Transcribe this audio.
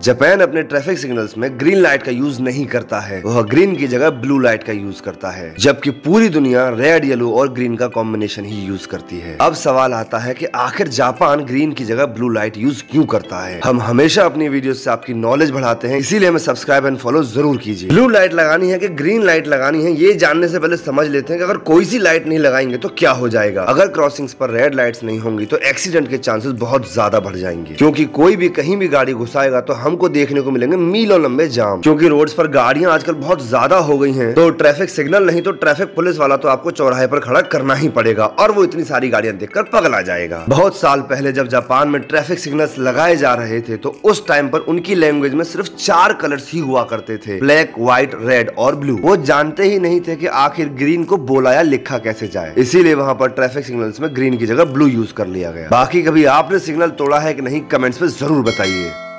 Japan अपने traffic signals में green light का यूज नहीं करता है, वह ग्रीन की जगह ब्लू लाइट का यूज करता है, जबकि पूरी दुनिया रेड, येलो और ग्रीन का कॉम्बिनेशन ही यूज करती है। अब सवाल आता है कि आखिर जापान ग्रीन की जगह ब्लू लाइट यूज क्यों करता है। हम हमेशा अपनी वीडियो से आपकी नॉलेज बढ़ाते हैं, इसीलिए हमें सब्सक्राइब एंड फॉलो जरूर कीजिए। ब्लू लाइट लगानी है कि ग्रीन लाइट लगानी है, ये जानने से पहले समझ लेते हैं कि अगर कोई सी लाइट नहीं लगाएंगे तो क्या हो जाएगा। अगर क्रॉसिंग्स पर रेड लाइट्स नहीं होंगी तो एक्सीडेंट के चांसेस बहुत ज्यादा बढ़ जाएंगे, क्योंकि कोई भी कहीं भी गाड़ी घुसाएगा तो हमको देखने को मिलेंगे मीलों लंबे जाम। क्योंकि रोड्स पर गाड़ियां आजकल बहुत ज्यादा हो गई हैं, तो ट्रैफिक सिग्नल नहीं तो ट्रैफिक पुलिस वाला तो आपको चौराहे पर खड़ा करना ही पड़ेगा, और वो इतनी सारी गाड़ियां देखकर पगला जाएगा। बहुत साल पहले जब जापान में ट्रैफिक सिग्नल्स लगाए जा रहे थे तो उस टाइम पर उनकी लैंग्वेज में सिर्फ 4 कलर्स ही हुआ करते थे, ब्लैक, व्हाइट, रेड और ब्लू। वो जानते ही नहीं थे कि आखिर ग्रीन को बोला या लिखा कैसे जाए, इसीलिए वहां पर ट्रैफिक सिग्नल्स में ग्रीन की जगह ब्लू यूज कर लिया गया। बाकी कभी आपने सिग्नल तोड़ा है कि नहीं, कमेंट्स में जरूर बताइए।